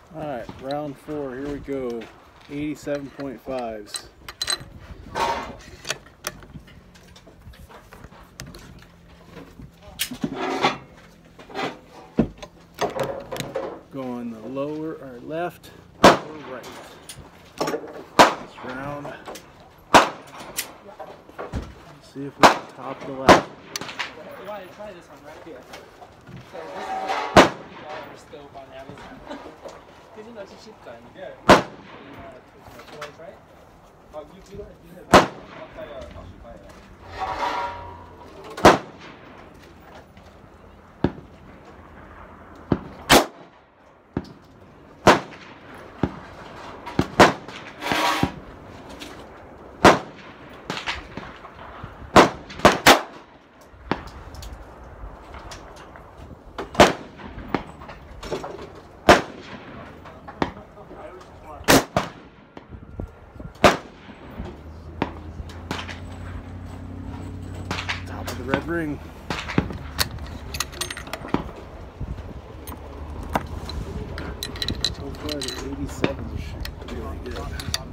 Alright, round 4, here we go. 87.5s. Going the lower or left or right. This round. Let's see if we can top the left. You want to try this one right here. So this is a $40 scope on Amazon. Because you know it's a cheap gun. Yeah. You want to try it? Oh, you don't have that. I'll try it. Top of the red ring. So far the 87s are really good.